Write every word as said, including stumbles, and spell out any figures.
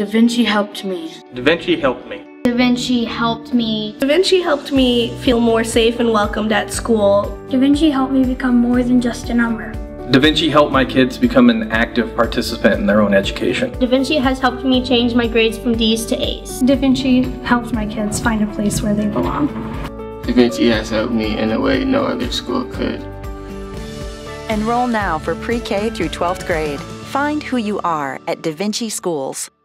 Da Vinci helped me. Da Vinci helped me. Da Vinci helped me. Da Vinci helped me feel more safe and welcomed at school. Da Vinci helped me become more than just a number. Da Vinci helped my kids become an active participant in their own education. Da Vinci has helped me change my grades from D's to A's. Da Vinci helped my kids find a place where they belong. Da Vinci has helped me in a way no other school could. Enroll now for pre-K through twelfth grade. Find who you are at Da Vinci Schools.